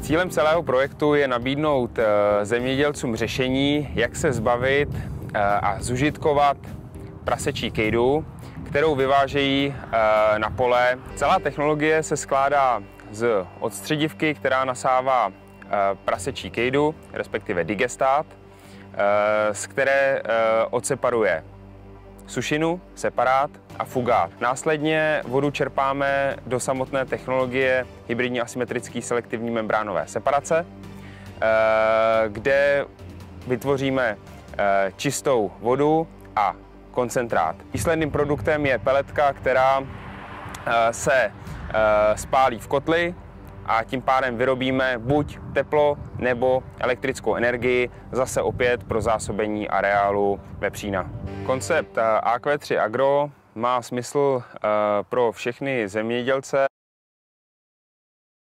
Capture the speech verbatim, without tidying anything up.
Cílem celého projektu je nabídnout zemědělcům řešení, jak se zbavit a zužitkovat prasečí kejdu, kterou vyvážejí na pole. Celá technologie se skládá z odstředivky, která nasává prasečí kejdu, respektive digestát, z které odseparuje sušinu, separát a fugát. Následně vodu čerpáme do samotné technologie hybridní asymetrické selektivní membránové separace, kde vytvoříme čistou vodu a koncentrát. Výsledným produktem je peletka, která se spálí v kotli a tím pádem vyrobíme buď teplo nebo elektrickou energii, zase opět pro zásobení areálu vepřína. Koncept A Q tři Agro má smysl pro všechny zemědělce,